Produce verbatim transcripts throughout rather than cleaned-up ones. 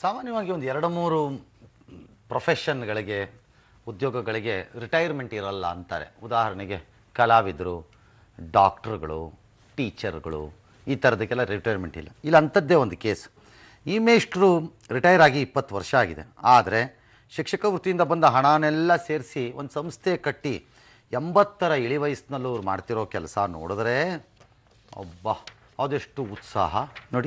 ಸಾಮಾನ್ಯವಾಗಿ ಒಂದು ಎರಡು ಮೂರು ಪ್ರೊಫೆಷನ್ಗಳಿಗೆ ಉದ್ಯೋಗಗಳಿಗೆ ರಿಟೈರ್ಮೆಂಟ್ ಇರಲ್ಲ ಅಂತಾರೆ. ಉದಾಹರಣೆಗೆ ಕಲಾವಿದರು, ಡಾಕ್ಟ್ರುಗಳು, ಟೀಚರ್ಗಳು, ಈ ಥರದಕ್ಕೆಲ್ಲ ರಿಟೈರ್ಮೆಂಟ್ ಇಲ್ಲ. ಇಲ್ಲ ಅಂಥದ್ದೇ ಒಂದು ಕೇಸ್. ಈ ಮೇಷ್ಟ್ರು ರಿಟೈರ್ ಆಗಿ ಇಪ್ಪತ್ತು ವರ್ಷ ಆಗಿದೆ. ಆದರೆ ಶಿಕ್ಷಕ ವೃತ್ತಿಯಿಂದ ಬಂದ ಹಣನೆಲ್ಲ ಸೇರಿಸಿ ಒಂದು ಸಂಸ್ಥೆ ಕಟ್ಟಿ ಎಂಬತ್ತರ ಇಳಿ ವಯಸ್ಸಿನಲ್ಲೂ ಅವ್ರು ಮಾಡ್ತಿರೋ ಕೆಲಸ ನೋಡಿದ್ರೆ ಒಬ್ಬ ಅದೆಷ್ಟು ಉತ್ಸಾಹ ನೋಡಿ.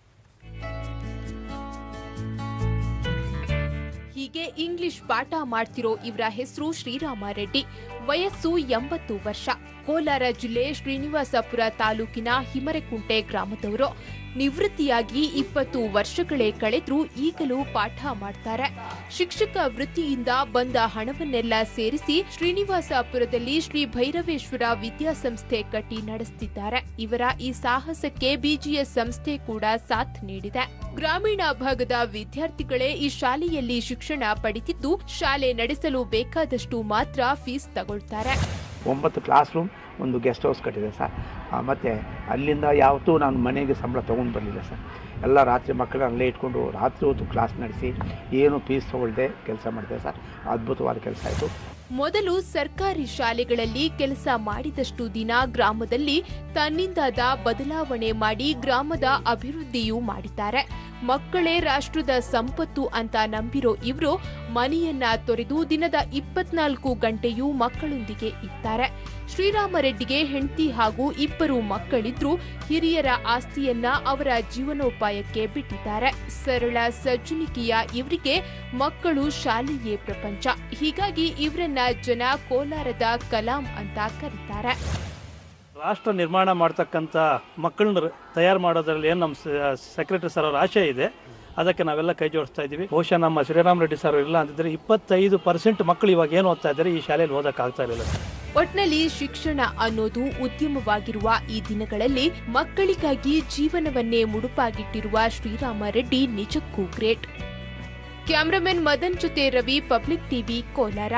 ಹೀಗೆ ಇಂಗ್ಲಿಷ್ ಪಾಠ ಮಾಡ್ತಿರೋ ಇವರ ಹೆಸರು ಶ್ರೀರಾಮ ರೆಡ್ಡಿ. ವಯಸ್ಸು ಎಂಬತ್ತು ವರ್ಷ. ಕೋಲಾರ ಜಿಲ್ಲೆ ಶ್ರೀನಿವಾಸಪುರ ತಾಲೂಕಿನ ಹಿಮರೆಕುಂಟೆ ಗ್ರಾಮದವರು. ನಿವೃತ್ತಿಯಾಗಿ ಇಪ್ಪತ್ತು ವರ್ಷಗಳೇ ಕಳೆದ್ರೂ ಈಗಲೂ ಪಾಠ ಮಾಡ್ತಾರೆ. ಶಿಕ್ಷಕ ವೃತ್ತಿಯಿಂದ ಬಂದ ಹಣವನ್ನೆಲ್ಲ ಸೇರಿಸಿ ಶ್ರೀನಿವಾಸಪುರದಲ್ಲಿ ಶ್ರೀ ಭೈರವೇಶ್ವರ ವಿದ್ಯಾಸಂಸ್ಥೆ ಕಟ್ಟಿ ನಡೆಸುತ್ತಿದ್ದಾರೆ. ಇವರ ಈ ಸಾಹಸಕ್ಕೆ ಬಿಜಿಎಸ್ ಸಂಸ್ಥೆ ಕೂಡ ಸಾಥ್ ನೀಡಿದೆ. ಗ್ರಾಮೀಣ ಭಾಗದ ವಿದ್ಯಾರ್ಥಿಗಳೇ ಈ ಶಾಲೆಯಲ್ಲಿ ಶಿಕ್ಷಣ ಪಡೆದಿದ್ದು, ಶಾಲೆ ನಡೆಸಲು ಬೇಕಾದಷ್ಟು ಮಾತ್ರ ಫೀಸ್ ತಗೊಳ್ತಾರೆ. ಒಂಬತ್ತು ಕ್ಲಾಸ್ ರೂಮ್, ಒಂದು ಗೆಸ್ಟ್ ಹೌಸ್ ಕಟ್ಟಿದೆ ಸರ್. ಮತ್ತು ಅಲ್ಲಿಂದ ಯಾವತ್ತೂ ನಾನು ಮನೆಗೆ ಸಂಬಳ ತೊಗೊಂಡು ಬರಲಿಲ್ಲ ಸರ್. ಎಲ್ಲ ರಾತ್ರಿ ಮಕ್ಕಳನ್ನ ಅಲ್ಲೇ ಇಟ್ಕೊಂಡು ರಾತ್ರಿ ಹೊತ್ತು ಕ್ಲಾಸ್ ನಡೆಸಿ ಏನು ಫೀಸ್ ತೊಗೊಳ್ದೆ ಕೆಲಸ ಮಾಡಿದೆ ಸರ್. ಅದ್ಭುತವಾದ ಕೆಲಸ ಆಯಿತು. ಮೊದಲು ಸರ್ಕಾರಿ ಶಾಲೆಗಳಲ್ಲಿ ಕೆಲಸ ಮಾಡಿದಷ್ಟು ದಿನ ಗ್ರಾಮದಲ್ಲಿ ತನ್ನಿಂದಾದ ಬದಲಾವಣೆ ಮಾಡಿ ಗ್ರಾಮದ ಅಭಿವೃದ್ಧಿಯೂ ಮಾಡಿದ್ದಾರೆ. ಮಕ್ಕಳೇ ರಾಷ್ಟ್ರದ ಸಂಪತ್ತು ಅಂತ ನಂಬಿರೋ ಇವರು ಮನೆಯನ್ನ ತೊರೆದು ದಿನದ ಇಪ್ಪತ್ನಾಲ್ಕು ಗಂಟೆಯೂ ಮಕ್ಕಳೊಂದಿಗೆ ಇರ್ತಾರೆ. ಶ್ರೀರಾಮ ರೆಡ್ಡಿಗೆ ಹೆಂಡತಿ ಹಾಗೂ ಇಬ್ಬರು ಮಕ್ಕಳಿದ್ರು. ಹಿರಿಯರ ಆಸ್ತಿಯನ್ನ ಅವರ ಜೀವನೋಪಾಯಕ್ಕೆ ಬಿಟ್ಟಿದ್ದಾರೆ. ಸರಳ ಸಜ್ಜನಿಕೆಯ ಇವರಿಗೆ ಮಕ್ಕಳು ಶಾಲೆಯೇ ಪ್ರಪಂಚ. ಹೀಗಾಗಿ ಇವರನ್ನ ಜನ ಕೋಲಾರದ ಕಲಾಂ ಅಂತ ಕರೀತಾರೆ. ರಾಷ್ಟ್ರ ನಿರ್ಮಾಣ ಮಾಡ್ತಕ್ಕಂಥ ಮಕ್ಕಳನ್ನ ತಯಾರು ಮಾಡೋದ್ರಲ್ಲಿ ಏನು ನಮ್ಮ ಸೆಕ್ರೆಟರಿ ಸರ್ ಅವರ ಆಶಯ ಇದೆ, ಅದಕ್ಕೆ ನಾವೆಲ್ಲ ಕೈ ಜೋಡಿಸ್ತಾ ಇದ್ದೀವಿ. ಬಹುಶಃ ನಮ್ಮ ಶ್ರೀರಾಮ ರೆಡ್ಡಿ ಸರ್ ಇಲ್ಲ ಅಂತಿದ್ರೆ ಇಪ್ಪತ್ತೈದು ಪರ್ಸೆಂಟ್ ಮಕ್ಕಳು ಇವಾಗ ಏನು ಓದ್ತಾ ಇದ್ದಾರೆ ಈ ಶಾಲೆಯಲ್ಲಿ ಓದಕ್ಕಾಗ್ತಾ ಇರಲಿಲ್ಲ. ಒಟ್ನಲ್ಲಿ ಶಿಕ್ಷಣ ಅನ್ನೋದು ಉದ್ಯಮವಾಗಿರುವ ಈ ದಿನಗಳಲ್ಲಿ ಮಕ್ಕಳಿಗಾಗಿ ಜೀವನವನ್ನೇ ಮುಡುಪಾಗಿಟ್ಟಿರುವ ಶ್ರೀರಾಮ ರೆಡ್ಡಿ ನಿಜಕ್ಕೂ ಗ್ರೇಟ್. ಕ್ಯಾಮರಾಮನ್ ಮದನ್ ಜೊತೆ Ravi, public TV, Kolar.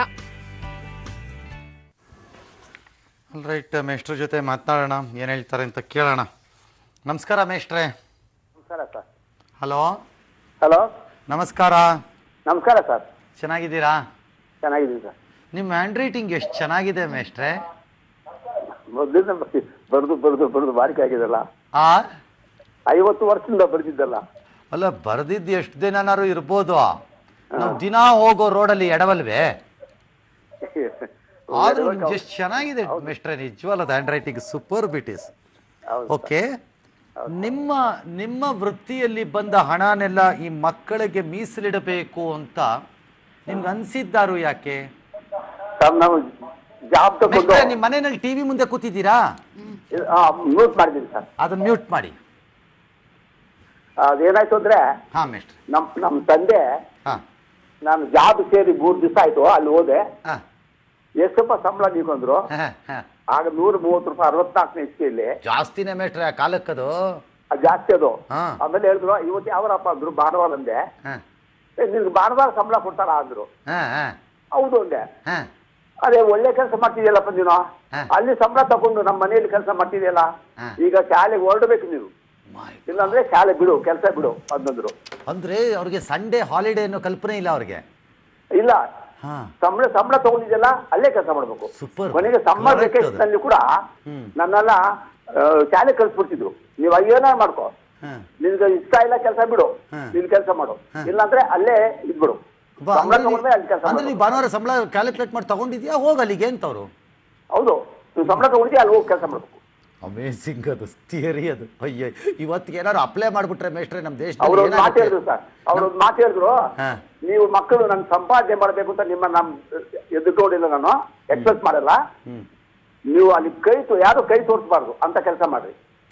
Right, ಮೇಷ್ಟ್ರ ಜೊತೆ ಮಾತನಾಡೋಣ, ಏನು ಹೇಳ್ತಾರೆ ಅಂತ ಕೇಳೋಣ. ನಮಸ್ಕಾರ ಮೇಷ್ಟ್ರೆ. ನಮಸ್ಕಾರ ಸರ್. ಹಲೋ ಹಲೋ ನಮಸ್ಕಾರ. ನಮಸ್ಕಾರ ಸರ್. ಚೆನ್ನಾಗಿದ್ದೀರಾ? ಚೆನ್ನಾಗಿದ್ದೀನಿ ಸರ್. ನಿಮ್ಮ ಹ್ಯಾಂಡ್ ರೈಟಿಂಗ್ ಎಷ್ಟು ಚೆನ್ನಾಗಿದೆ ಮೇಷ್ಟ್ರೆ. ಮೊದಲಿಂದ ಬರೆದು ಬರೆದು ಬರೆದು ಬಾರಿಕೆ ಆಗಿದೆಲ್ಲ. ಆ ಐವತ್ತು ವರ್ಷದಿಂದ ಬರೆದಿದ್ದಲ್ಲ. ಅಲ್ಲ, ಬರೆದಿದ್ದು ಎಷ್ಟು ದಿನನಾರು ಇರ್ಬೋದು. ನಾವು ದಿನ ಹೋಗೋ ರೋಡಲ್ಲಿ ಎಡವಲ್ವೇ? ಆದ್ರೂ ಎಷ್ಟು ಚೆನ್ನಾಗಿದೆ ಮೇಷ್ಟ್ರೆ, ನಿಜವಲ್ಲದ ಹ್ಯಾಂಡ್ ರೈಟಿಂಗ್ ಸೂಪರ್ ಬಿಟಿಸ್. ಓಕೆ, ನಿಮ್ಮ ನಿಮ್ಮ ವೃತ್ತಿಯಲ್ಲಿ ಬಂದ ಹಣನೆಲ್ಲ ಈ ಮಕ್ಕಳಿಗೆ ಮೀಸಲಿಡಬೇಕು ಅಂತ ನಿಮ್ಗೆ ಅನ್ಸಿದ್ದಾರು ಯಾಕೆ? ನಾವು ಜಾಬ್ ತಗೊಂಡು ನಿಮ್ಮ ಮನೆಯಲ್ಲಿ ಟಿವಿ ಮುಂದೆ ಕೂತಿದ್ದೀರಾ? ಮ್ಯೂಟ್ ಮಾಡಿದ್ದೀನಿ ಸರ್. ಅದನ್ನ ಮ್ಯೂಟ್ ಮಾಡಿ. ಅದೇನಾಯ್ತು ಅಂದ್ರೆ, ಹಾ ಮೇಷ್ಟ್ರೆ, ನಮ್ ನಮ್ ತಂದೆ ನಾನು ಜಾಬ್ ಸೇರಿ ಮೂರ್ ದಿವಸ ಆಯ್ತು, ಅಲ್ಲಿ ಹೋದೆ. ಎಷ್ಟಪ್ಪ ಸಂಬಳ ನೀಕೊಂಡ್ರು? ಆಗ ನೂರ ಮೂವತ್ತು ರೂಪಾಯಿ ಅರವತ್ನಾಲ್ಕನೇ ಇಸ್ಕಿಯಲ್ಲಿ. ಜಾಸ್ತಿನೇ ಮೇಷ್ಟ್ರೆ ಕಾಲಕ್ಕದು, ಜಾಸ್ತಿ ಅದು. ಆಮೇಲೆ ಹೇಳಿದ್ರು ಇವತ್ತು ಯಾವರಪ್ಪ ಅಂದ್ರು, ಭಾನುವಾರ ಅಂದೆ. ನಿನ್ಗೆ ಭಾನುವಾರ ಸಂಬಳ ಕೊಡ್ತಾರ ಅಂದ್ರು. ಹೌದು ಅಂದೆ. ಅದೇ ಒಳ್ಳೆ ಕೆಲಸ ಮಾಡ್ತಿದ್ಯಲ್ಲಪ್ಪ ನೀನು, ಅಲ್ಲಿ ಸಂಬಳ ತಗೊಂಡು ನಮ್ಮ ಮನೆಯಲ್ಲಿ ಕೆಲಸ ಮಾಡ್ತಿದ್ಯಲ್ಲ, ಈಗ ಶಾಲೆಗೆ ಹೊರಡ್ಬೇಕು ನೀನು, ಇಲ್ಲಾಂದ್ರೆ ಶಾಲೆ ಬಿಡು, ಕೆಲಸ ಬಿಡು ಅಂತಂದ್ರು. ಅಂದ್ರೆ ಅವ್ರಿಗೆ ಸಂಡೇ ಹಾಲಿಡೇ ಅನ್ನೋ ಕಲ್ಪನೆ ಇಲ್ಲ ಅವ್ರಿಗೆ. ಇಲ್ಲ, ಸಂಬಳ ಸಂಬಳ ತಗೊಂಡಿದ್ಯಲ್ಲ ಅಲ್ಲೇ ಕೆಲಸ ಮಾಡ್ಬೇಕು. ಕೊನೆಗೆ ಸಮ್ಮರ್ ವೆಕೇಶನ್ ಅಲ್ಲಿ ಕೂಡ ನನ್ನೆಲ್ಲ ಶಾಲೆ ಕಳ್ಸ್ಬಿಡ್ತಿದ್ರು. ನೀವ್ ಏನಾರು ಮಾಡ್ಕೋ, ನಿನ್ಗೆ ಇಷ್ಟ ಇಲ್ಲ ಕೆಲಸ ಬಿಡು, ನಿನ್ ಕೆಲಸ ಮಾಡು, ಇಲ್ಲಾಂದ್ರೆ ಅಲ್ಲೇ ಇದ್ಬಿಡು. ಸಂಬಳ ತಗೊಂಡ್ರೆ ಅಲ್ಲಿ ಕೆಲಸ ಅಂದ್ರೆ ನೀವು ಭಾನುವಾರ ಸಂಬಳ ಕ್ಯಾಲ್ಕುಲೇಟ್ ಮಾಡಿ ತಗೊಂಡಿದ್ಯಾ, ಹೋಗ ಅಲ್ಲಿಗೆ ಅಂತವ್ರು. ಹೌದು, ನೀವು ಸಂಬಳ ತಗೊಂಡಿದ್ಯಾ ಅಲ್ಲಿ ಹೋಗಿ ಕೆಲಸ ಮಾಡ್ಬೇಕು. ಅಮೇಸಿಂಗ್ ಅದು ಥಿಯರಿ ಅದು. ಅಯ್ಯ, ಇವತ್ತಿಗೆ ಏನಾದ್ರು ಅಪ್ಲೈ ಮಾಡ್ಬಿಟ್ರೆ ಮೇಷ್ಟ್ರೆ ನಮ್ಮ ದೇಶ. ಅವ್ರೊಂದು ಮಾತು ಹೇಳಿದ್ರು ಸರ್, ಅವ್ರೊಂದು ಮಾತು ಹೇಳಿದ್ರು, ನೀವು ಮಕ್ಕಳು ನನ್ ಸಂಪಾದನೆ ಮಾಡ್ಬೇಕು ಅಂತ ನಿಮ್ಮ ನಮ್ ಎದುರ್ಕೊಂಡಿಲ್ಲ, ನಾನು ಎಕ್ಸ್ಪ್ರೆಸ್ ಮಾಡಲ್ಲ, ನೀವು ಅಲ್ಲಿ ಕೈ ಯಾರು ಕೈ ತೋರಿಸಬಾರ್ದು ಅಂತ ಕೆಲಸ ಮಾಡ್ರಿ.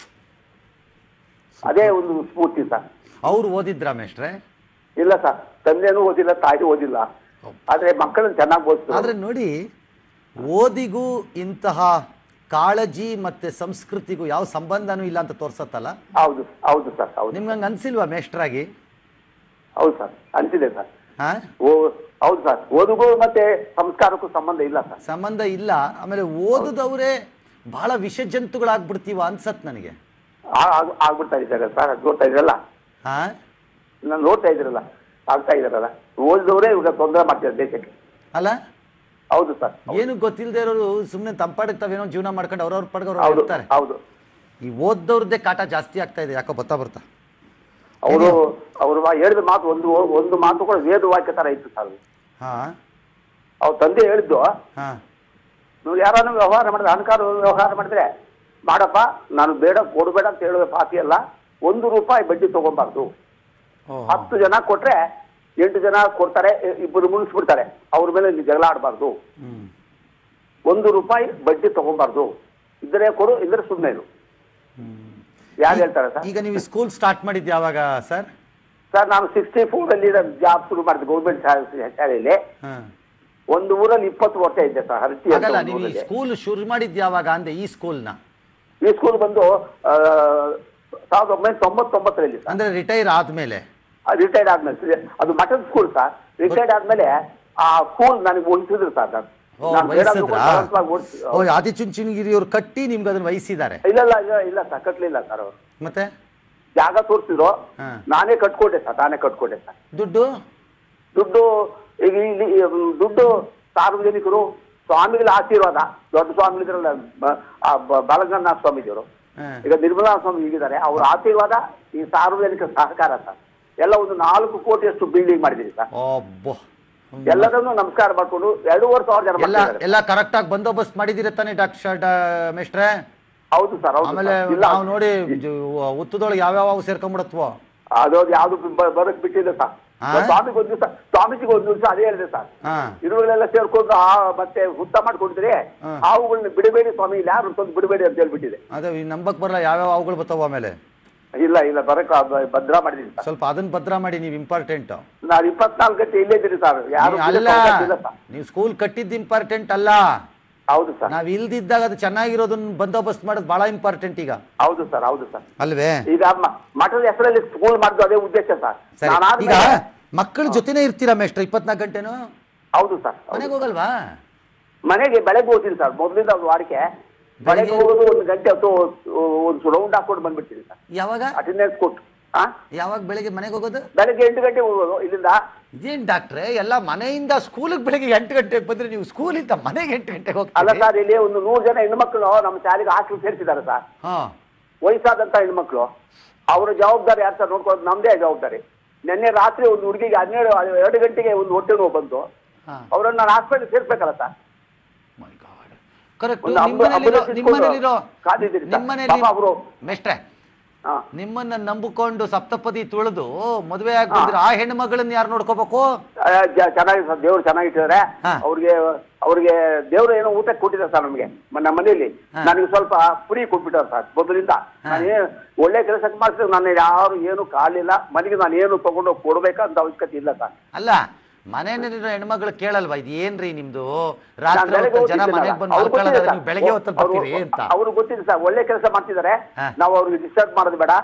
ಅದೇ ಒಂದು ಸ್ಫೂರ್ತಿ ಸರ್. ಅವ್ರು ಓದಿದ್ರ ಮೇಷ್ಟ್ರೆ? ಇಲ್ಲ ಸರ್, ತಂದೆನೂ ಓದಿಲ್ಲ, ತಾಯಿ ಓದಿಲ್ಲ, ಆದ್ರೆ ಮಕ್ಕಳನ್ನ ಚೆನ್ನಾಗಿ ಓದಿದ್ರು. ಆದ್ರೆ ನೋಡಿ, ಓದಿಗೂ ಇಂತಹ ಕಾಳಜಿ ಮತ್ತೆ ಸಂಸ್ಕೃತಿಗೂ ಯಾವ ಸಂಬಂಧನೂ ಇಲ್ಲ ಅಂತ ತೋರ್ಸತ್ತಲ್ಲ. ಹೌದು ಹೌದು ಸರ್, ಹೌದು. ನಿಮ್ಗೆ ಹಂಗ ಅನ್ಸಿಲ್ವಾ ಮೇಷ್ಟ್ರಾಗಿ? ಹೌದು ಸರ್, ಅನ್ಸಿದೆ ಸರ್. ಹೌದು ಸರ್, ಓದಿಗೂ ಮತ್ತೆ ಸಂಸ್ಕಾರಕ್ಕೂ ಸಂಬಂಧ ಇಲ್ಲ ಸರ್. ಸಂಬಂಧ ಇಲ್ಲ. ಆಮೇಲೆ ಓದಿದವರೇ ಬಹಳ ವಿಷ ಜಂತುಗಳಾಗ್ಬಿಡ್ತೀವ ಅನ್ಸತ್ ನನಗೆ. ಆಗ್ಬಿಡ್ತಾ ಇದ್ದಾರೆ ಸರ್, ಗೊತ್ತಾ ಇದೆಲ್ಲ. ನಾನು ನೋಡ್ತಾ ಇದ್ದೀರಲ್ಲ ಆಗ್ತಾ ಇದ್ದಾರಲ್ಲ ಓದಿದವರೇ ಇವಾಗ ತೊಂದರೆ ಮಾಡ್ತಾರೆ ದೇಶಕ್ಕೆ ಅಲ್ಲ ಹೌದು ಸರ್ ಏನು ಗೊತ್ತಿಲ್ಲದೆ ಇರೋರು ಸುಮ್ಮನೆ ತಂಪಾಡಿಗೆ ತಾವೇನೋ ಜೀವನ ಮಾಡ್ಕೊಂಡು ಅವ್ರವ್ರ ಪಡ್ಗವ್ರು ಹೌದು ಇರ್ತಾರೆ ಹೌದು ಈ ಓದ್ದವ್ರದ್ದೇ ಕಾಟ ಜಾಸ್ತಿ ಆಗ್ತಾ ಇದೆ ಯಾಕೋ ಬರ್ತಾ ಬರ್ತಾ ಅವರು ಅವರು ಹೇಳಿದ ಮಾತು ಒಂದು ಒಂದು ಮಾತು ಕೂಡ ವೇದ ವಾಕ್ಯ ತರ ಇತ್ತು ಸರ್ ಹಾ ಅವ್ರ ತಂದೆ ಹೇಳಿದ್ದು ಹಾ ನೀವು ಯಾರನ್ನು ವ್ಯವಹಾರ ಮಾಡಿದ್ರೆ ಹಣಕಾಸು ವ್ಯವಹಾರ ಮಾಡಿದ್ರೆ ಮಾಡಪ್ಪ ನಾನು ಬೇಡ ಕೊಡಬೇಡ ಅಂತ ಹೇಳುವ ಪಾತಿ ಅಲ್ಲ ಒಂದು ರೂಪಾಯಿ ಬಡ್ಡಿ ತಗೊಂಬಾರ್ದು ಹತ್ತು ಜನ ಕೊಟ್ರೆ ಎಂಟು ಜನ ಕೊಡ್ತಾರೆ ಇಬ್ಬರು ಮುಗಿಸ್ಬಿಡ್ತಾರೆ ಅವ್ರ ಮೇಲೆ ಜಗಳ ಆಡಬಾರ್ದು ಒಂದು ರೂಪಾಯಿ ಬಡ್ಡಿ ತಗೊಂಬಾರ್ದು ಇದ್ರೆ ಕೊಡು ಇದ್ರೆ ಸುಮ್ಮನೆ ಇರು ಯಾರು ಹೇಳ್ತಾರೆ ಸರ್ ಈಗ ನೀವು ಸ್ಕೂಲ್ ಸ್ಟಾರ್ಟ್ ಮಾಡಿದ್ದು ಯಾವಾಗ ಸರ್ ಸರ್ ನಾನು ಸಿಕ್ಸ್ಟಿ ಫೋರ್ ಅಲ್ಲಿ ಜಾಬ್ ಶುರು ಮಾಡಿದೆ ಗೌರ್ಮೆಂಟ್ ಶಾಲೆಯಲ್ಲಿ ಒಂದು ಊರಲ್ಲಿ ಇಪ್ಪತ್ತು ವರ್ಷ ಇದ್ದೆ ಸರ್ ಹರಟಿ ಆಗಲ್ಲ ನೀವು ಈ ಸ್ಕೂಲ್ ಶುರು ಮಾಡಿದ್ದು ಯಾವಾಗ ಅಂದೆ ಈ ಸ್ಕೂಲ್ನ ಈ ಸ್ಕೂಲ್ ಬಂದು ಸಾವಿರದ ಒಂಬೈನೂರ ತೊಂಬತ್ತೊಂಬತ್ತರಲ್ಲಿ ಅಂದ್ರೆ ರಿಟೈರ್ ಆದ್ಮೇಲೆ ರಿಟೈರ್ಡ್ ಆದ್ಮೇಲೆ ಅದು ಮಟನ್ ಸ್ಕೂಲ್ ಸರ್ ರಿಟೈರ್ಡ್ ಆದ್ಮೇಲೆ ಆ ಸ್ಕೂಲ್ ನನಗೆ ಉಳಿಸಿದ್ರು ಸರ್ ನಾನು ಆದಿಚುಂಚನಗಿರಿ ಅವ್ರು ಕಟ್ಟಿ ನಿಮ್ಗೆ ಅದನ್ನ ವಹಿಸಿದ್ದಾರೆ ಇಲ್ಲ ಇಲ್ಲ ಇಲ್ಲ ಇಲ್ಲ ಸರ್ ಕಟ್ಲಿಲ್ಲ ಸರ್ ಅವರು ಮತ್ತೆ ಜಾಗ ತೋರಿಸಿದ್ರು ನಾನೇ ಕಟ್ಕೊಟ್ಟೆ ಸರ್ ನಾನೇ ಕಟ್ಕೊಟ್ಟೆ ಸರ್ ದುಡ್ಡು ದುಡ್ಡು ಈಗ ಇಲ್ಲಿ ದುಡ್ಡು ಸಾರ್ವಜನಿಕರು ಸ್ವಾಮಿಗಳ ಆಶೀರ್ವಾದ ದೊಡ್ಡ ಸ್ವಾಮಿಗಳಿದ್ರಲ್ಲ ಬಾಲಗಂಗನಾಥ ಸ್ವಾಮೀಜಿಯವರು ಈಗ ನಿರ್ಮಲಾ ಸ್ವಾಮಿ ಹೀಗಿದ್ದಾರೆ ಅವ್ರ ಆಶೀರ್ವಾದ ಈ ಸಾರ್ವಜನಿಕ ಸಹಕಾರ ಸರ್ ಎಲ್ಲ ಒಂದು ನಾಲ್ಕು ಕೋಟಿಯಷ್ಟು ಬಿಲ್ಡಿಂಗ್ ಮಾಡಿದೀನಿ ಸರ್ ಎಲ್ಲರನ್ನು ನಮಸ್ಕಾರ ಮಾಡ್ಕೊಂಡು ಎರಡೂವರೆ ಸಾವಿರ ಜನ ಎಲ್ಲ ಕರೆಕ್ಟ್ ಆಗಿ ಬಂದೋಬಸ್ತ್ ಮಾಡಿದಿರ ತಾನೆ ಡಾಕ್ಟರ್ ಮೇಷ್ಟ್ರೆ ಹೌದು ಸರ್ ಆಮೇಲೆ ನಾವು ನೋಡಿ ಉತ್ತದೊಳಗೆ ಯಾವ್ಯಾವ ಸೇರ್ಕೊಂಡ್ಬಿಡತ್ವೋ ಅದೊಂದು ಯಾವ್ದು ಬರಕ್ ಬಿಟ್ಟಿದೆ ಸರ್ ಸ್ವಾಮಿಗೆ ಒಂದ್ ದಿವಸ ಸ್ವಾಮೀಜಿಗೆ ಒಂದ್ ದಿವಸ ಅದೇ ಹೇಳಿದೆ ಸರ್ ಇರುಗಳೆಲ್ಲ ಸೇರ್ಕೊಂಡು ಮತ್ತೆ ಹುತ್ತ ಮಾಡ್ಕೊಂಡಿದ್ರೆ ಹಾವುಗಳನ್ನ ಬಿಡಬೇಡಿ ಸ್ವಾಮಿ ಇಲ್ಲಿ ಯಾರು ತಂದು ಬಿಡಬೇಡಿ ಅಂತ ಹೇಳ್ಬಿಟ್ಟಿದೆ ಅದೇ ನಂಬಕ್ ಬರಲ್ಲ ಯಾವ್ಯಾವ ಹಾವುಗಳು ಬರ್ತಾವ ಆಮೇಲೆ ಇಲ್ಲ ಇಲ್ಲ ಬರಕ್ ಭದ್ರಾ ಮಾಡಿದೀನಿ ಸ್ವಲ್ಪ ಅದನ್ನ ಭದ್ರಾ ಮಾಡಿ ನೀವು ಇಂಪಾರ್ಟೆಂಟ್ ನಾನು ಇಪ್ಪತ್ನಾಲ್ಕು ಗಂಟೆ ಇಲ್ಲೇ ಇದ್ದೀರಿ ಸರ್ ಯಾರು ಅಲ್ಲ ನೀವು ಸ್ಕೂಲ್ ಕಟ್ಟಿದ್ದು ಇಂಪಾರ್ಟೆಂಟ್ ಅಲ್ಲ ಹೌದು ಸರ್ ನಾವ್ ಇಲ್ದಿದ್ದಾಗ ಅದು ಚೆನ್ನಾಗಿರೋದನ್ನ ಬಂದೋಬಸ್ತ್ ಮಾಡೋದು ಬಹಳ ಇಂಪಾರ್ಟೆಂಟ್ ಈಗ ಹೌದು ಸರ್ ಹೌದು ಸರ್ ಅಲ್ವೇ ಈಗ ಮಠದ ಹೆಸರಲ್ಲಿ ಸ್ಕೂಲ್ ಮಾಡಿದ್ದು ಅದೇ ಉದ್ದೇಶ ಸರ್ ಈಗ ಮಕ್ಕಳ ಜೊತೆನೆ ಇರ್ತೀರಾ ಮೇಷ್ಟ್ರ ಇಪ್ಪತ್ನಾಲ್ಕು ಗಂಟೆನು ಹೌದು ಸರ್ ಮನೆಗೆ ಹೋಗಲ್ವಾ ಮನೆಗೆ ಬೆಳಗ್ಗೆ ಹೋಗ್ತೀನಿ ಸರ್ ಮೊದಲಿಂದ ಒಂದು ವಾರಕ್ಕೆ ಬೆಳಗ್ಗೆ ಹೋಗೋದು ಒಂದು ಗಂಟೆ ಹೊತ್ತು ಒಂದು ರೌಂಡ್ ಹಾಕೊಂಡು ಬಂದ್ಬಿಡ್ತೀನಿ ಸರ್ ಯಾವಾಗ ಅಟೆಂಡೆನ್ಸ್ ಕೊಟ್ಟು ಹಾ ಯಾವಾಗ ಬೆಳಿಗ್ಗೆ ಮನೆಗೆ ಹೋಗೋದು ಬೆಳಗ್ಗೆ ಎಂಟು ಗಂಟೆ ಹೋಗೋದು ಇಲ್ಲಿಂದ ಇದೇನ್ ಡಾಕ್ಟ್ರೆ ಎಲ್ಲ ಮನೆಯಿಂದ ಸ್ಕೂಲಿಗೆ ಬೆಳಿಗ್ಗೆ ಎಂಟು ಗಂಟೆಗೆ ಬಂದ್ರೆ ನೀವು ಸ್ಕೂಲಿಂದ ಮನೆಗೆ ಎಂಟು ಗಂಟೆಗೆ ಹೋಗ್ತೀರಾ ಅಲ್ಲ ಸರ್ ಇಲ್ಲಿ ಒಂದು ನೂರು ಜನ ಹೆಣ್ಮಕ್ಳು ನಮ್ಮ ಶಾಲೆಗೆ ಹಾಸ್ಟೆಲ್ ಸೇರಿಸಿದ್ದಾರೆ ಸರ್ ವಯಸ್ಸಾದಂತ ಹೆಣ್ಮಕ್ಳು ಅವರ ಜವಾಬ್ದಾರಿ ಯಾರು ಸರ್ ನೋಡ್ಕೊಳ್ಳೋದು ನಮ್ದೇ ಜವಾಬ್ದಾರಿ ನಿನ್ನೆ ರಾತ್ರಿ ಒಂದು ಹುಡುಗಿಗೆ ಹನ್ನೆರಡು ಎರಡು ಗಂಟೆಗೆ ಒಂದು ಹೊಟ್ಟೆ ನೋವು ಬಂತು ಅವರನ್ನ ನಾನು ಹಾಸ್ಪಿಟಲ್ ಸೇರ್ಬೇಕಲ್ಲ ಸರ್ ಮೇಷ್ಟ್ರೆ ನಿಮ್ಮನ್ನ ನಂಬಿಕೊಂಡು ಸಪ್ತಪದಿ ತುಳಿದು ಮದುವೆ ಆಗಿ ಬಂದ್ರೆ ಆ ಹೆಣ್ಣು ಮಗಳನ್ನ ಯಾರು ನೋಡ್ಕೋಬೇಕು ಚೆನ್ನಾಗಿ ಸರ್ ದೇವ್ರು ಚೆನ್ನಾಗಿಟ್ಟಿದ್ದಾರೆ ಅವ್ರಿಗೆ ಅವ್ರಿಗೆ ದೇವ್ರು ಏನೋ ಊಟ ಕೊಟ್ಟಿದ್ದಾರೆ ಸರ್ ನಮ್ಗೆ ನಮ್ಮ ಮನೆಯಲ್ಲಿ ನನಗೆ ಸ್ವಲ್ಪ ಫ್ರೀ ಕೊಟ್ಬಿಟ್ಟಾರೆ ಸರ್ ಮೊದಲಿಂದ ನಾನೇ ಒಳ್ಳೆ ಕೆಲಸಕ್ಕೆ ಮಾಡಿಸಿದ್ರೆ ನಾನು ಯಾರು ಏನು ಕಾಲಿಲ್ಲ ಮನೆಗೆ ನಾನು ಏನು ತಗೊಂಡು ಕೊಡ್ಬೇಕಂತ ಅವಶ್ಯಕತೆ ಇಲ್ಲ ಸರ್ ಅಲ್ಲ ಮನೆಯಲ್ಲಿರೋ ಹೆಣ್ಮಗಳು ಕೇಳಲ್ವಾ ಇದು ಏನ್ರಿ ನಿಮ್ದು ರಾತ್ರಿ ಜನ ಮನೆಗೆ ಬಂದು ನೀವು ಬೆಳಗ್ಗೆ ಹೊತ್ತಲ್ಲಿ ಬರ್ತೀರಿ ಅಂತ ಅವ್ರು ಗೊತ್ತಿದೆ ಸರ್ ಒಳ್ಳೆ ಕೆಲಸ ಮಾಡ್ತಿದ್ದಾರೆ ನಾವು ಅವ್ರಿಗೆ ಡಿಸ್ಟರ್ಬ್ ಮಾಡೋದು ಬೇಡ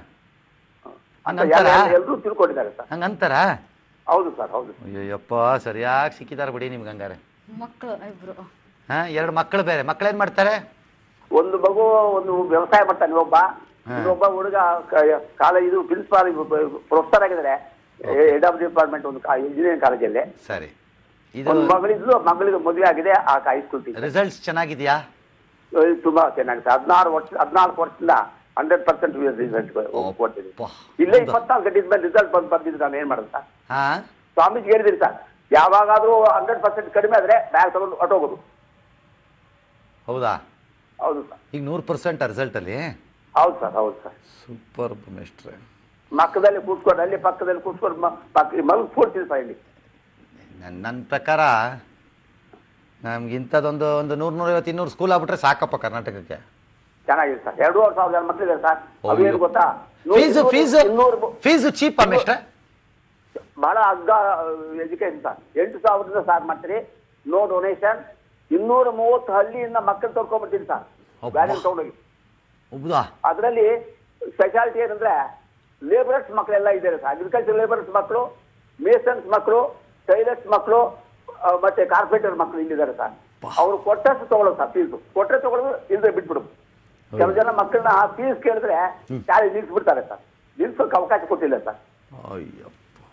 ಎಲ್ಲರೂ ತಿಳ್ಕೊಂಡಿದ್ದಾರೆ ಸರ್ ಹಂಗಂತಾರ ಹೌದು ಸರ್ ಹೌದು ಅಯ್ಯಪ್ಪ ಸರಿಯಾಗಿ ಸಿಕ್ಕಿದಾರ ಬಿಡಿ ನಿಮ್ಗೆ ಹಂಗಾರೆ ಮಕ್ಕಳು ಇಬ್ರು ಹಾ ಎರಡು ಮಕ್ಕಳು ಬೇರೆ ಮಕ್ಕಳೇನ್ ಮಾಡ್ತಾರೆ ಒಂದು ಮಗು ಒಂದು ವ್ಯವಸಾಯ ಮಾಡ್ತಾನೆ ಒಬ್ಬ ಇನ್ನೊಬ್ಬ ಹುಡುಗ ಕಾಲೇಜ್ ಇದು ಪ್ರಿನ್ಸಿಪಾಲ್ ಪ್ರೊಫೆಸರ್ ಆಗಿದ್ದಾರೆ ಹೆಡ್ ಆಫ್ ಡಿಪಾರ್ಟ್ಮೆಂಟ್ ಒಂದು ಇಂಜಿನಿಯರಿಂಗ್ ಕಾಲೇಜಲ್ಲಿ ಸರಿ ಒಂದು ಮಗಳಿದ್ದು ಮಗಳಿಗೆ ಮದುವೆ ಆಗಿದೆ ಆ ಹೈಸ್ಕೂಲ್ ರಿಸಲ್ಟ್ಸ್ ಚೆನ್ನಾಗಿದ್ಯಾ ತುಂಬಾ ಚೆನ್ನಾಗಿದೆ ಹದಿನಾರು ವರ್ಷ ಹದಿನಾಲ್ಕು ವರ್ಷದಿಂದ ಹಂಡ್ರೆಡ್ ಪರ್ಸೆಂಟ್ ರಿಸಲ್ಟ್ ಕೊಡ್ತೀನಿ ಇಲ್ಲೇ ಇಪ್ಪತ್ನಾಲ್ಕು ಗಂಟೆ ಮೇಲೆ ರಿಸಲ್ಟ್ ಬಂದು ಬಂದಿದ್ದು ನಾನು ಏನ್ ಮಾಡೋದು ಸರ್ ಸ್ವಾಮೀಜಿ ಹೇಳಿದಿರಿ ಸರ್ ಯಾವಾಗಾದ್ರೂ ಹಂಡ್ರೆಡ್ ಪರ್ಸೆಂಟ್ ಕಡಿಮೆ ಆದ್ರೆ ಬ್ಯಾಗ್ ತಗೊಂಡು ಹೊಟ್ಟೋಗೋದು ಹೌದಾ ಹೌದು ಸರ್ ಈಗ ನೂರು ಪರ್ಸೆಂಟ್ ರಿಸಲ್ಟ್ ಅಲ್ಲಿ ಹೌದು ಸರ್ ಹೌದು ಸರ್ ಸೂಪರ್ ಮೇಷ್ಟ್ರೆ ಮಕ್ಕದಲ್ಲಿ ಕೂತ್ಕೊಂಡು ಅಲ್ಲಿ ಪಕ್ಕದಲ್ಲಿ ಕೂತ್ಕೊಂಡು ಮಗು ಕೊಡ್ತೀನಿ ಸರ್ ಇಲ್ಲಿ ನನ್ನ ಪ್ರಕಾರ ನಮ್ಗೆ ಇಂಥದ್ದೊಂದು ಒಂದು ನೂರ ನೂರೈವತ್ತು ಇನ್ನೂರು ಸ್ಕೂಲ್ ಆಗ್ಬಿಟ್ರೆ ಸಾಕಪ್ಪ ಕರ್ನಾಟಕಕ್ಕೆ ಚೆನ್ನಾಗಿದೆ ಸರ್ ಎರಡೂವರೆ ಸಾವಿರ ಜನ ಮಕ್ಕಳಿದ್ದಾರೆ ಸರ್ ಅವೇನು ಗೊತ್ತಾ ಫೀಸು ಫೀಸು ಫೀಸು ಚೀಪ್ ಮೇಷ್ಟ್ರೆ ಬಹಳ ಅಗ್ಗ ಎಜುಕೇಶನ್ ಸರ್ ಎಂಟು ಸಾವಿರದಿಂದ ಸ್ಟಾರ್ಟ್ ಮಾಡ್ತೀರಿ ನೋ ಡೊನೇಷನ್ ಇನ್ನೂರ ಮೂವತ್ತು ಹಳ್ಳಿಯಿಂದ ಮಕ್ಕಳು ತರ್ಕೊಂಡ್ಬಿಡ್ತೀನಿ ಸರ್ ಬ್ಯಾಲೆನ್ಸ್ ತಗೊಂಡೋಗಿ ಅದರಲ್ಲಿ ಸ್ಪೆಷಾಲಿಟಿ ಏನಂದ್ರೆ ಲೇಬರರ್ಸ್ ಮಕ್ಕಳೆಲ್ಲ ಇದ್ದಾರೆ ಸರ್ ಅಗ್ರಿಕಲ್ಚರ್ ಲೇಬರರ್ಸ್ ಮಕ್ಕಳು ಮೇಸನ್ಸ್ ಮಕ್ಕಳು ಟೈಲರ್ಸ್ ಮಕ್ಕಳು ಮತ್ತೆ ಕಾರ್ಪೆಂಟರ್ ಮಕ್ಕಳು ಇಲ್ಲಿದ್ದಾರೆ ಸರ್ ಅವ್ರು ಕೊಟ್ಟಷ್ಟು ತಗೊಳ್ಳೋದು ಸರ್ ಫೀಸು ಕೊಟ್ಟರೆ ತಗೊಳ್ಳೋದು ಇಲ್ಲದೆ ಬಿಟ್ಬಿಡೋದು ಕೆಲವು ಜನ ಮಕ್ಕಳನ್ನ ಫೀಸ್ ಕೇಳಿದ್ರೆ ಶಾಲೆ ನಿಲ್ಸ್ಬಿಡ್ತಾರೆ ಸರ್ ನಿಲ್ಸೋಕೆ ಅವಕಾಶ ಕೊಟ್ಟಿಲ್ಲ ಸರ್ ಅಯ್ಯಪ್ಪ,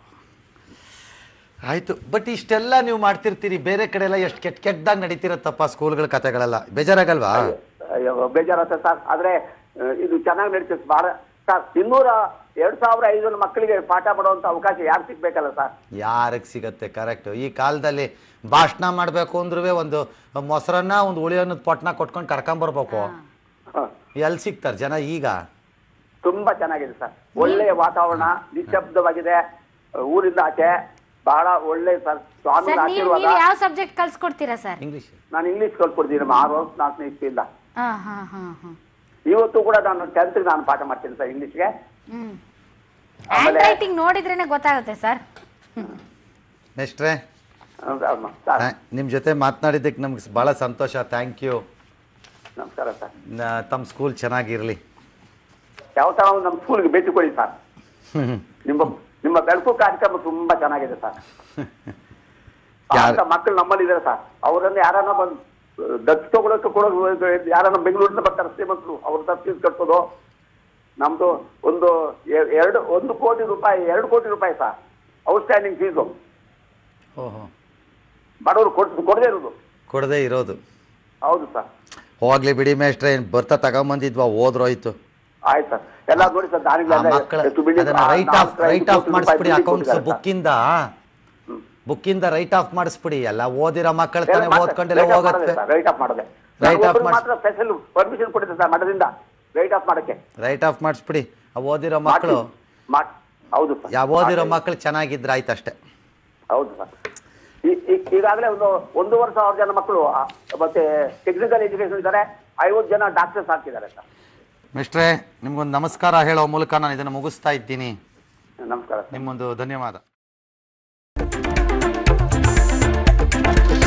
ಆಯಿತು. ಬಟ್ ಇಷ್ಟೆಲ್ಲ ನೀವು ಮಾಡ್ತಿರ್ತೀರಿ, ಬೇರೆ ಕಡೆ ಎಲ್ಲ ಎಷ್ಟು ಕೆಟ್ಟ ಕೆಟ್ಟದಾಗ ನಡೀತಿರತ್ತಪ್ಪ ಸ್ಕೂಲ್ಗಳ ಕತೆಗಳೆಲ್ಲ, ಬೇಜಾರಾಗಲ್ವಾ? ಅಯ್ಯೋ ಬೇಜಾರತ್ತೆ ಸರ್. ಆದರೆ ಇದು ಚೆನ್ನಾಗಿ ನಡೀತದೆ ಭಾಳ ಸರ್. ಇನ್ನೂರ ಎರಡು ಸಾವಿರ ಐದು ಮಕ್ಕಳಿಗೆ ಪಾಠ ಮಾಡುವಂಥ ಅವಕಾಶ ಯಾರು ಸಿಗ್ಬೇಕಲ್ಲ ಸರ್? ಯಾರಿಗೆ ಸಿಗತ್ತೆ? ಕರೆಕ್ಟು. ಈ ಕಾಲದಲ್ಲಿ ಭಾಷಣ ಮಾಡಬೇಕು ಅಂದ್ರೂ ಒಂದು ಮೊಸರನ್ನ ಒಂದು ಹುಳಿ ಅನ್ನೋದು ಪೊಟ್ನ ಕೊಟ್ಕೊಂಡು ಕರ್ಕೊಂಬರ್ಬೇಕು. ಎಲ್ಲಿ ಸಿಗ್ತಾರೆ ಜನ ಈಗ? ತುಂಬಾ ಚೆನ್ನಾಗಿದೆ ಸರ್, ಒಳ್ಳೆಯ ವಾತಾವರಣ, ನಿಶಬ್ದವಾಗಿದೆ. ಊರಿಂದ ಆಚೆ ಬಹಳ ಒಳ್ಳೆ ಸರ್. ಸ್ವಾಮಿ ಆಶೀರ್ವಾದ. ಯಾವ ಸಬ್ಜೆಕ್ಟ್ ಕಲ್ಸ್ಕೊಡ್ತೀರಾ ಸರ್? ಇಂಗ್ಲಿಷ್. ನಾನು ಇಂಗ್ಲಿಷ್ ಕಲ್ಸ್ಕೊಡ್ತೀನಿ ನಮ್ಮ ಆರು ವರ್ಷ ನಾಲ್ಕನೇ ಇಸ್ವಿಯಿಂದ. ಹಾ ಹಾ ಹಾ ಹಾ. ಇವತ್ತು ಕೂಡ ನಾನು ಟೆಂತ್ ನಾನು ಪಾಠ ಮಾಡ್ತೀನಿ ಸರ್ ಇಂಗ್ಲಿಷ್ಗೆ. ಹ್ಮ್. ಹ್ಯಾಂಡ್ ರೈಟಿಂಗ್ ನೋಡಿದ್ರೇನೆ ಗೊತ್ತಾಗುತ್ತೆ ಸರ್. ನೆಕ್ಸ್ಟ್ರೆ ನಿಮ್ಮ ಜೊತೆ ಮಾತನಾಡಿದ್ದಕ್ಕೆ ನಮ್ಗೆ ಭಾಳ ಸಂತೋಷ. Thank you. ನಮಸ್ಕಾರ ಸರ್. ತಮ್ಮ ಸ್ಕೂಲ್ ಚೆನ್ನಾಗಿರಲಿ. ಯಾವ ತರ ನಮ್ಮ ಸ್ಕೂಲ್ಗೆ ಭೇಟಿ ಕೊಡಿ ಸರ್. ನಿಮ್ಮ ನಿಮ್ಮ ಬೆಳಕು ಕಾರ್ಯಕ್ರಮ ತುಂಬಾ ಚೆನ್ನಾಗಿದೆ ಸರ್. ಮಕ್ಕಳು ನಮ್ಮಲ್ಲಿ ಇದಾರೆ ಸರ್. ಅವರನ್ನ ಯಾರನ್ನ ಬಂದು ದತ್ತು ತಗೊಳಕ್ಕೆ ಕೊಡೋದು, ಯಾರನ್ನ ಬೆಂಗಳೂರಿನ ಬರ್ತಾರೆ ಶ್ರೀಮಂತರು, ಅವ್ರ ದತ್ತು ಕಟ್ಸೋದು. ನಮ್ದು ಒಂದು ಎರಡು ಒಂದು ಕೋಟಿ ರೂಪಾಯಿ ಎರಡು ಕೋಟಿ ರೂಪಾಯಿ ಸರ್ ಔಟ್ಸ್ಟ್ಯಾಂಡಿಂಗ್ ಫೀಸು. ಓಹೋ. ಬಡವರು ಕೊಡ್ ಕೊಡದೇ ಇರೋದು. ಕೊಡದೇ ಇರೋದು. ಹೌದು ಸರ್. ಹೋಗ್ಲಿ ಬಿಡಿ ಮೇಷ್ಟ್ರೆ, ಏನು ಬರ್ತಾ ತಗೊಂಬಂದಿದ್ವಾ, ಹೋದ್ರೋಯ್ತು. ಆಯ್ತು ಸರ್. ಎಲ್ಲ ನೋಡಿ sir, write off write off ಮಾಡಿಸ್ಬಿಡಿ ಅಕೌಂಟ್ಸ್ ಬುಕ್ಕಿಂದ ಬುಕ್ಕಿಂದ ರೈಟ್ ಆಫ್ ಮಾಡಿಸ್ಬಿಡಿ. ಎಲ್ಲ ಓದಿರೋ ಮಕ್ಕಳು ತಾನೇ ಓದ್ಕೊಂಡೆಲ್ಲ ಹೋಗುತ್ತೆ. ರೈಟ್ ಆಫ್ ಮಾಡಿದೆ. ರೈಟ್ ಆಫ್ ಮಾತ್ರ ಸ್ಪೆಷಲ್ ಪರ್ಮಿಷನ್ ಕೊಟ್ಟಿದೆ ಸರ್ ಮಠದಿಂದ ರೈಟ್ ಆಫ್ ಮಾಡಕ್ಕೆ. ರೈಟ್ ಆಫ್ ಮಾಡಿಸ್ಬಿಡಿ. ಓದಿರೋ ಮಕ್ಕಳು. ಹೌದು ಸರ್. ಯಾವ ಓದಿರೋ ಮಕ್ಕಳು ಚೆನ್ನಾಗಿದ್ರೆ ಆಯ್ತು ಅಷ್ಟೇ. ಹೌದು ಸರ್. ಈಗಾಗಲೇ ಒಂದು ಒಂದೂವರೆ ಸಾವಿರ ಜನ ಮಕ್ಕಳು ಮತ್ತೆ ಟೆಕ್ನಿಕಲ್ ಎಜುಕೇಶನ್ ಇದ್ದಾರೆ. ಐವತ್ತು ಜನ ಡಾಕ್ಟರ್ಸ್ ಹಾಕಿದ್ದಾರೆ ಸರ್. ಮಿಸ್ಟ್ರೆ, ನಿಮ್ಗೊಂದು ನಮಸ್ಕಾರ ಹೇಳೋ ಮೂಲಕ ನಾನು ಇದನ್ನು ಮುಗಿಸ್ತಾ ಇದ್ದೀನಿ. ನಮಸ್ಕಾರ. ನಿಮ್ಮೊಂದು ಧನ್ಯವಾದ.